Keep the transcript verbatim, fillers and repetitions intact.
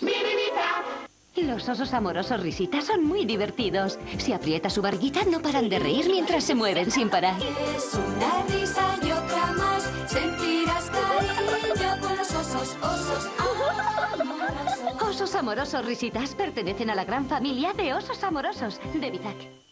Los osos amorosos risitas son muy divertidos. Si aprieta su barriguita, no paran de reír mientras se mueven sin parar. Es una risa y otra más. Sentirás cariño con los osos, osos amorosos. Osos amorosos risitas pertenecen a la gran familia de osos amorosos de Bizac.